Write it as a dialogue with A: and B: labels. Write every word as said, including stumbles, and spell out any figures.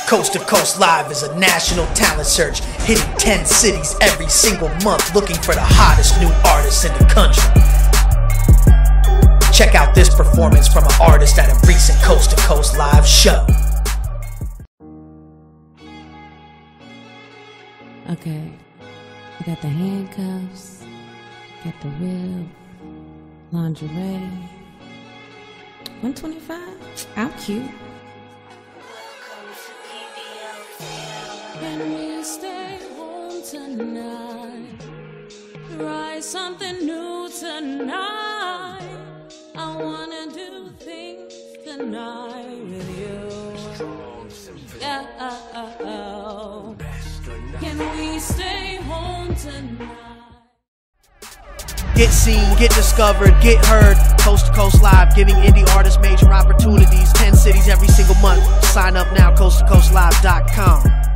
A: Coast to Coast Live is a national talent search, hitting ten cities every single month, looking for the hottest new artists in the country. Check out this performance from an artist at a recent Coast to Coast Live show.
B: Okay, we got the handcuffs, got the whip, lingerie. one twenty-five? I'm cute.
C: Can we stay home tonight? Try something new tonight. I wanna do things tonight with you. Yeah. Can we stay home tonight?
A: Get seen, get discovered, get heard. Coast to Coast Live, giving indie artists major opportunities. ten cities every single month. Sign up now, coast to coast live dot com.